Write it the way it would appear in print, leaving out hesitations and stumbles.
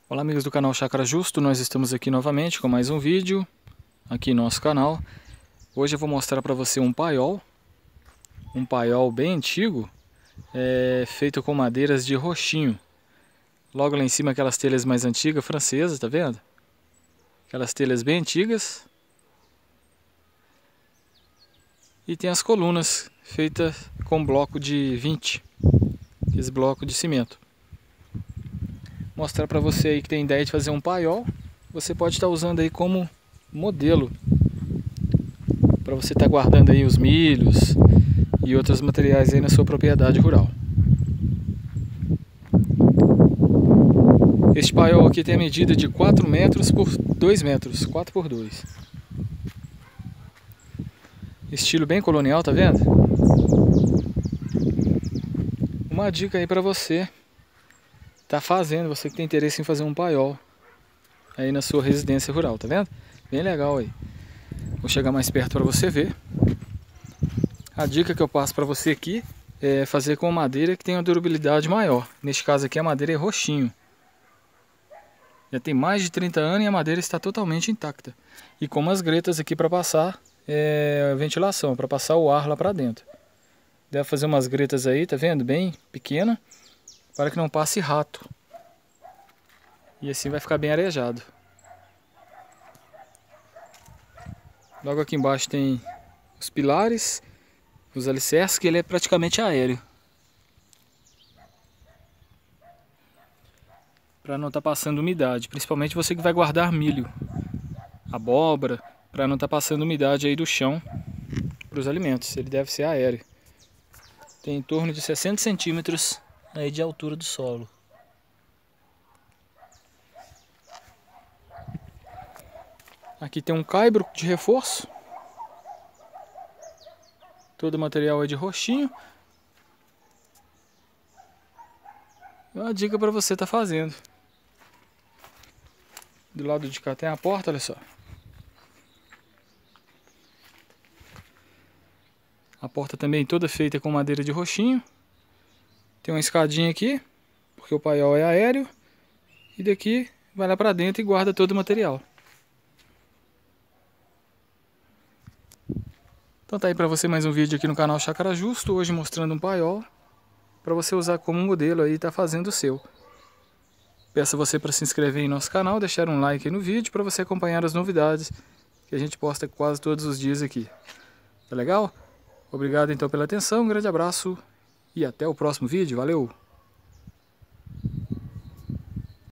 Olá amigos do canal Chácara Justo, nós estamos aqui novamente com mais um vídeo aqui no nosso canal. Hoje eu vou mostrar para você um paiol bem antigo, feito com madeiras de roxinho. Logo lá em cima aquelas telhas mais antigas, francesas, tá vendo? Aquelas telhas bem antigas. E tem as colunas feitas com bloco de 20, esse bloco de cimento. Mostrar para você aí que tem ideia de fazer um paiol, você pode estar usando aí como modelo para você estar guardando aí os milhos e outros materiais aí na sua propriedade rural. Este paiol aqui tem a medida de 4 metros por 2 metros, 4 por 2. Estilo bem colonial, tá vendo? Uma dica aí para você tá fazendo, você que tem interesse em fazer um paiol aí na sua residência rural, tá vendo? Bem legal aí. Vou chegar mais perto para você ver. A dica que eu passo para você aqui é fazer com madeira que tenha uma durabilidade maior. Neste caso aqui a madeira é roxinho. Já tem mais de 30 anos e a madeira está totalmente intacta. E com umas gretas aqui para passar ventilação, para passar o ar lá para dentro. Deve fazer umas gretas aí, tá vendo? Bem pequena, para que não passe rato. E assim vai ficar bem arejado. Logo aqui embaixo tem os pilares, os alicerces, que ele é praticamente aéreo. Para não estar passando umidade, principalmente você que vai guardar milho, abóbora, para não estar passando umidade aí do chão para os alimentos. Ele deve ser aéreo. Tem em torno de 60 centímetros aí de altura do solo. Aqui tem um caibro de reforço. Todo o material é de roxinho. É uma dica para você estar fazendo. Do lado de cá tem a porta, olha só. A porta também toda feita com madeira de roxinho. Tem uma escadinha aqui, porque o paiol é aéreo. E daqui vai lá para dentro e guarda todo o material. Então tá aí para você mais um vídeo aqui no canal Chácara Justo. Hoje mostrando um paiol para você usar como modelo aí e tá fazendo o seu. Peço a você para se inscrever em nosso canal, deixar um like aí no vídeo para você acompanhar as novidades que a gente posta quase todos os dias aqui. Tá legal? Obrigado então pela atenção, um grande abraço e até o próximo vídeo. Valeu!